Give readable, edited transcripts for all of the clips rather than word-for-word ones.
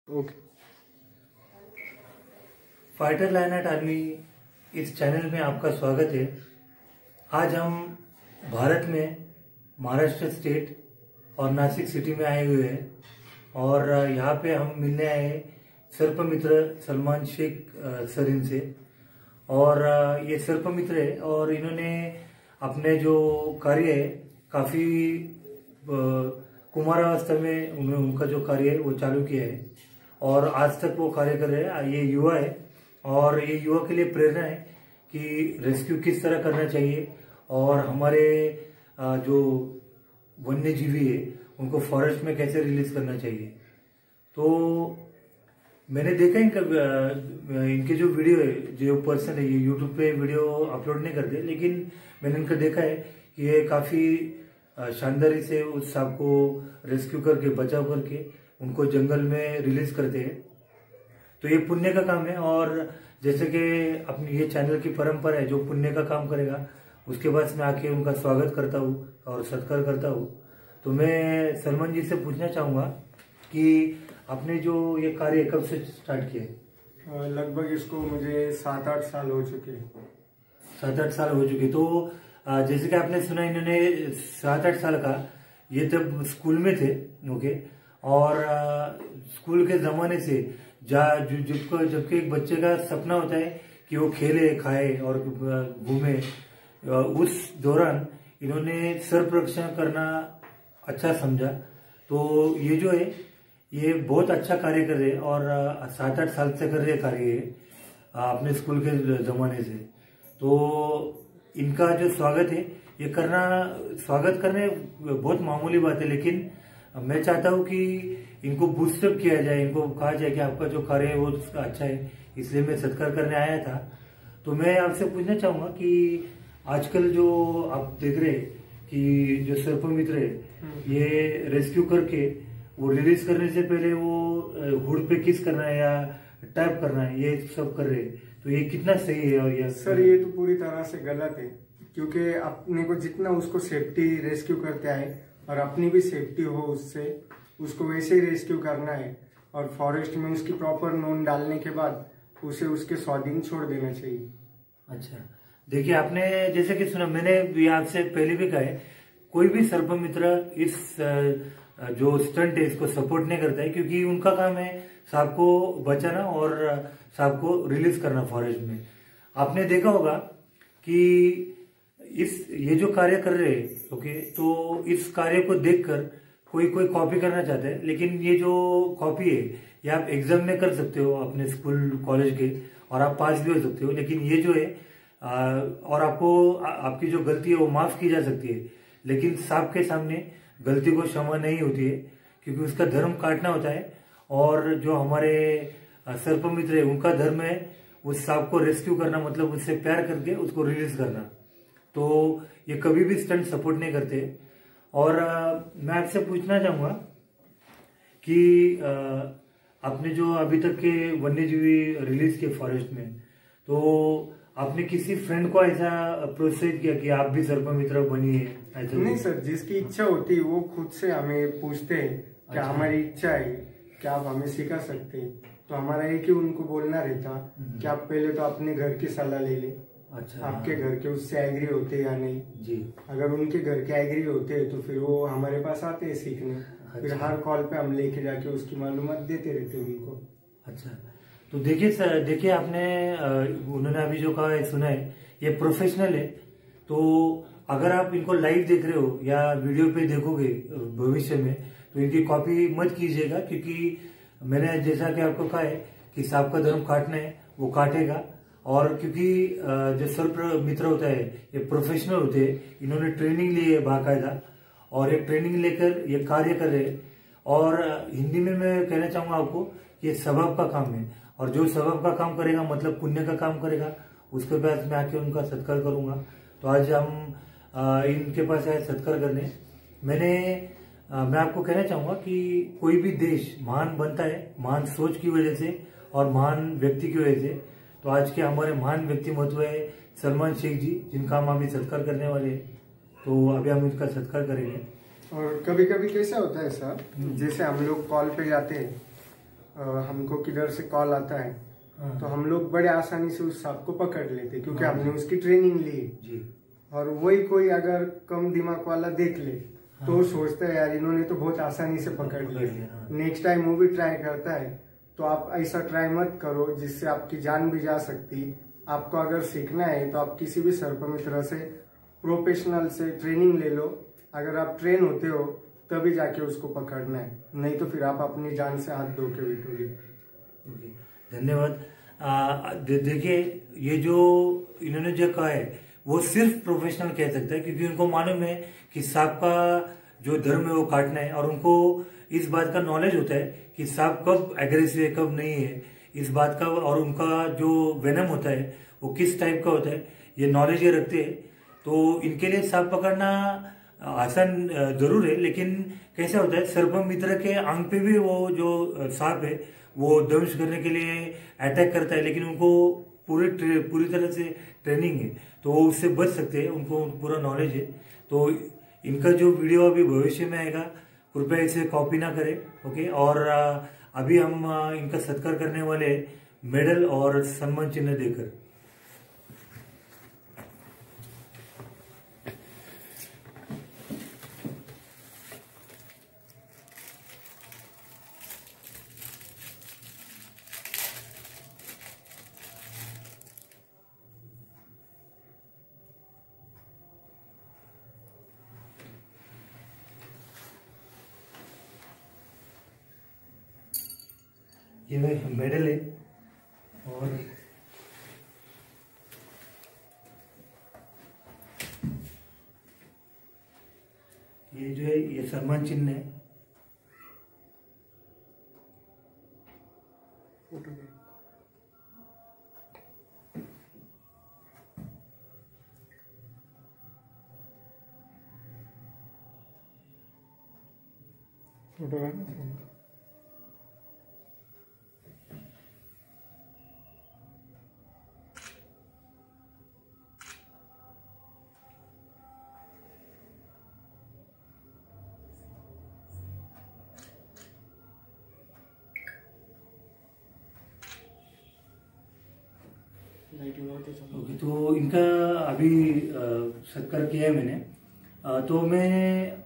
Okay. Fighter line at army इस channel में आपका स्वागत है। आज हम भारत में महाराष्ट्र स्टेट और नासिक सिटी में आए हुए हैं और यहाँ पे हम मिलने आए सर्प मित्र सलमान शेख सर इनसे। और ये सर्प मित्र है और इन्होंने अपने जो कार्य है काफ़ी कुमारावस्था में उनका जो कार्य है वो चालू किया है और आज तक वो कार्य कर रहे हैं। ये युवा है और ये युवा के लिए प्रेरणा है कि रेस्क्यू किस तरह करना चाहिए और हमारे जो वन्य जीवी है उनको फॉरेस्ट में कैसे रिलीज करना चाहिए। तो मैंने देखा इनके जो वीडियो है, जो पर्सन है ये यूट्यूब पे वीडियो अपलोड नहीं करते, लेकिन मैंने इनका देखा है कि ये काफ़ी शानदारी से उस सांप को रेस्क्यू करके बचाव करके उनको जंगल में रिलीज करते हैं। तो ये पुण्य का काम है और जैसे कि अपनी ये चैनल की परंपरा है, जो पुण्य का काम करेगा उसके बाद मैं आके उनका स्वागत करता हूँ और सत्कार करता हूँ। तो मैं सलमान जी से पूछना चाहूँगा कि आपने जो ये कार्य कब से स्टार्ट किया? लगभग इसको मुझे 7-8 साल हो चुके। 7-8 साल हो चुके। तो जैसे कि आपने सुना इन्होंने 7-8 साल का, ये तब स्कूल में थे। ओके। और स्कूल के ज़माने से जबकि एक बच्चे का सपना होता है कि वो खेले खाए और घूमे, उस दौरान इन्होंने सर्वरक्षण करना अच्छा समझा। तो ये जो है ये बहुत अच्छा कार्य कर रहे हैं और 7-8 साल से कर रहे कार्य है अपने स्कूल के ज़माने से। तो इनका जो स्वागत है ये करना, स्वागत करने बहुत मामूली बात है, लेकिन मैं चाहता हूँ कि इनको बूस्टअप किया जाए, इनको कहा जाए कि आपका जो कार्य है वो अच्छा है, इसलिए मैं सत्कार करने आया था। तो मैं आपसे पूछना चाहूँगा कि आजकल जो आप देख रहे हैं कि जो सर्प मित्र है ये रेस्क्यू करके वो रिलीज करने से पहले वो हुड पे किस करना है या टैप करना है, ये सब कर रहे हैं। तो ये कितना सही है? और ये सर ये तो पूरी तरह से गलत है, क्योंकि अपने को जितना उसको सेफ्टी रेस्क्यू करते आए और अपनी भी सेफ्टी हो उससे, उसको वैसे ही रेस्क्यू करना है और फॉरेस्ट में उसकी प्रॉपर नोन डालने के बाद उसे उसके स्वाधीन छोड़ देना चाहिए। अच्छा, देखिए आपने जैसे कि सुना, मैंने भी आपसे पहले भी कहा है, कोई भी सर्प मित्र इस जो स्टंट है इसको सपोर्ट नहीं करता है, क्योंकि उनका काम है सांप को बचाना और सांप को रिलीज करना फॉरेस्ट में। आपने देखा होगा कि ये जो कार्य कर रहे हैं, ओके, तो इस कार्य को देखकर कोई कॉपी करना चाहता है, लेकिन ये जो कॉपी है ये आप एग्जाम में कर सकते हो अपने स्कूल कॉलेज के और आप पास भी हो सकते हो, लेकिन ये जो है और आपको आपकी जो गलती है वो माफ की जा सकती है, लेकिन सांप के सामने गलती को क्षमा नहीं होती है, क्योंकि उसका धर्म काटना होता है और जो हमारे सर्प मित्र है उनका धर्म है उस सांप को रेस्क्यू करना, मतलब उससे प्यार करके उसको रिलीज करना। तो ये कभी भी स्टंट सपोर्ट नहीं करते। और मैं आपसे पूछना चाहूँगा कि आपने जो अभी तक के वन्यजीवी रिलीज किए फॉरेस्ट में, तो आपने किसी फ्रेंड को ऐसा प्रोत्साहित किया कि आप भी सर्प मित्र बनिए? ऐसा नहीं सर, जिसकी इच्छा होती है वो खुद से हमें पूछते हैं कि हमारी इच्छा है, क्या आप हमें सिखा सकते हैं? तो हमारा एक ही उनको बोलना रहता कि आप पहले तो अपने घर की सलाह ले लें। अच्छा, आपके घर के उससे एग्री होते या नहीं जी। अगर उनके घर के एग्री होते हैं तो फिर वो हमारे पास आते हैं सीखने। अच्छा। फिर हर कॉल पे हम लेके जाके उसकी मालूमात देते रहते हैं उनको। अच्छा, तो देखिए आपने उन्होंने अभी जो कहा है सुना है, ये प्रोफेशनल है। तो अगर आप इनको लाइव देख रहे हो या वीडियो पे देखोगे भविष्य में, तो इनकी कॉपी मत कीजिएगा, क्योंकि मैंने जैसा कि आपको कहा है कि सांप का धर्म काटना है वो काटेगा। और क्योंकि जो सर्प मित्र होता है ये प्रोफेशनल होते हैं, इन्होंने ट्रेनिंग ली है बाकायदा और एक ट्रेनिंग लेकर ये कार्य कर रहे हैं। और हिंदी में मैं कहना चाहूँगा आपको, ये स्वभाव का काम है और जो स्वभाव का काम करेगा मतलब पुण्य का काम करेगा, उसके बाद मैं आके उनका सत्कार करूँगा। तो आज हम इनके पास आए सत्कार करने। मैं आपको कहना चाहूँगा कि कोई भी देश महान बनता है महान सोच की वजह से और महान व्यक्ति की वजह से। तो आज के हमारे महान व्यक्तिमत्व है सलमान शेख जी, जिनका हम अभी सत्कार करने वाले हैं। तो अभी हम इनका सत्कार करेंगे। और कभी कभी कैसा होता है सर, जैसे हम लोग कॉल पे जाते हैं हमको किधर से कॉल आता है तो हम लोग बड़े आसानी से उस सांप को पकड़ लेते क्योंकि हमने उसकी ट्रेनिंग ली है। और वही कोई अगर कम दिमाग वाला देख ले तो सोचता है यार इन्होंने तो बहुत आसानी से पकड़ लिया, नेक्स्ट टाइम वो भी ट्राई करता है। तो आप ऐसा ट्राई मत करो जिससे आपकी जान भी जा सकती। आपको अगर सीखना है तो आप किसी भी सर्प मित्र से प्रोफेशनल से ट्रेनिंग ले लो। अगर आप ट्रेन होते हो तभी जाके उसको पकड़ना है, नहीं तो फिर आप अपनी जान से हाथ धो के बैठोगे। धन्यवाद। देखिए ये जो इन्होंने जो कहा है वो सिर्फ प्रोफेशनल कह सकता है, क्योंकि उनको मालूम है कि सांप का जो धर्म है वो काटना है, और उनको इस बात का नॉलेज होता है कि सांप कब एग्रेसिव है कब नहीं है इस बात का, और उनका जो वेनम होता है वो किस टाइप का होता है ये नॉलेज ये रखते हैं। तो इनके लिए सांप पकड़ना आसान जरूर है, लेकिन कैसा होता है सर्प मित्र के आंग पे भी वो जो सांप है वो दंश करने के लिए अटैक करता है, लेकिन उनको पूरी तरह से ट्रेनिंग है तो वो उससे बच सकते हैं, उनको पूरा नॉलेज है। तो इनका जो वीडियो अभी भविष्य में आएगा कृपया इसे कॉपी ना करें, ओके। और अभी हम इनका सत्कार करने वाले मेडल और सम्मान चिन्ह देकर। ये मेडल है और ये जो है ये सम्मान चिन्ह है। ओके, तो इनका अभी सत्कार किया है मैंने। तो मैं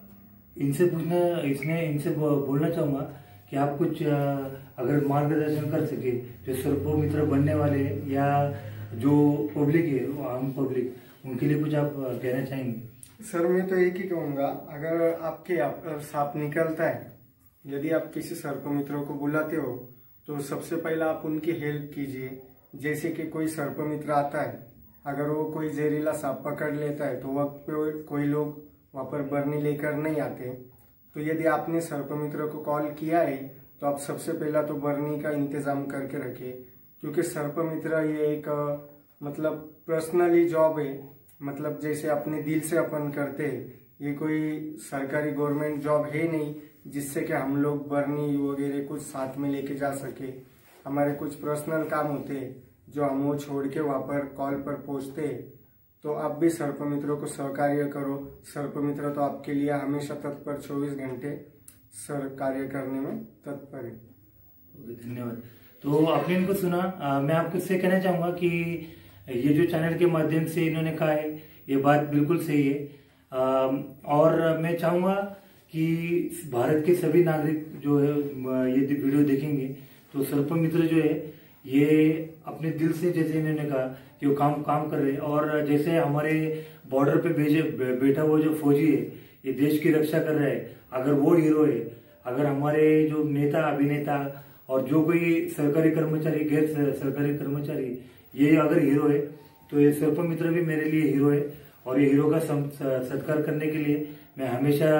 इनसे बोलना चाहूँगा कि आप कुछ अगर मार्गदर्शन कर सके जो सर्प मित्र बनने वाले या जो पब्लिक है आम पब्लिक, उनके लिए कुछ आप कहना चाहेंगे? सर मैं तो एक ही कहूँगा, अगर आपके सांप निकलता है, यदि आप किसी सर्प मित्रों को बुलाते हो तो सबसे पहला आप उनकी हेल्प कीजिए। जैसे कि कोई सर्प मित्र आता है, अगर वो कोई जहरीला सांप पकड़ लेता है तो वक्त पे कोई लोग वहाँ पर बरनी लेकर नहीं आते। तो यदि आपने सर्प मित्र को कॉल किया है तो आप सबसे पहला तो बरनी का इंतजाम करके रखिए, क्योंकि सर्प मित्र ये एक मतलब पर्सनली जॉब है, मतलब जैसे अपने दिल से अपन करते हैं। ये कोई सरकारी गवर्नमेंट जॉब है नहीं जिससे कि हम लोग बरनी वगैरह कुछ साथ में लेके जा सके। हमारे कुछ पर्सनल काम होते हैं जो हम वो छोड़ के वहाँ पर कॉल पर पहुँचते हैं। तो आप भी सर्प मित्रों को सहकार्य करो। सर्प मित्र तो आपके लिए हमेशा तत्पर 24 घंटे सर कार्य करने में तत्पर है। धन्यवाद। तो आपने इनको सुना, मैं आपको इससे कहना चाहूँगा कि ये जो चैनल के माध्यम से इन्होंने कहा है ये बात बिल्कुल सही है। और मैं चाहूँगा कि भारत के सभी नागरिक जो है ये वीडियो देखेंगे तो सर्प मित्र जो है ये अपने दिल से, जैसे इन्होंने कहा कि वो काम कर रहे हैं, और जैसे हमारे बॉर्डर पे बैठा हुआ जो फौजी है ये देश की रक्षा कर रहा है, अगर वो हीरो है, अगर हमारे जो नेता अभिनेता और जो कोई सरकारी कर्मचारी गैर सरकारी कर्मचारी ये अगर हीरो है तो ये सर्प मित्र भी मेरे लिए हीरो है। और ये हीरो का सत्कार करने के लिए मैं हमेशा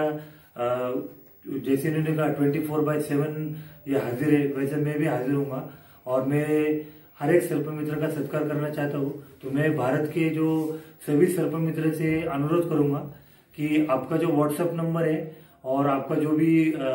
जैसे इन्होंने कहा 24/7 ये हाजिर है, वैसे मैं भी हाजिर हूँगा और मैं हर एक सर्प मित्र का सत्कार करना चाहता हूँ। तो मैं भारत के जो सभी सर्प मित्र से अनुरोध करूंगा कि आपका जो व्हाट्सएप नंबर है और आपका जो भी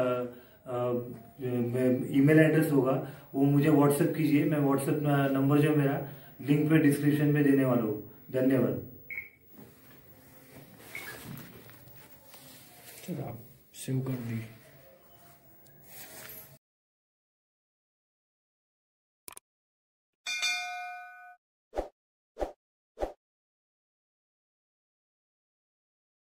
ईमेल एड्रेस होगा वो मुझे व्हाट्सएप कीजिए। मैं व्हाट्सएप नंबर जो मेरा लिंक पे डिस्क्रिप्शन में देने वाला हूँ। धन्यवाद। चलो आप सेव कर दी।